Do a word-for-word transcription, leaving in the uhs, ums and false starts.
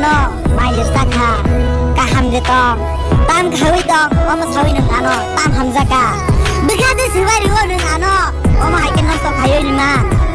ano mail saka ka hamje tong tam khawi tong omo sawi nang ano tam hamjaka bigade siwari wonu ano omo haiken nam to khayo ni ma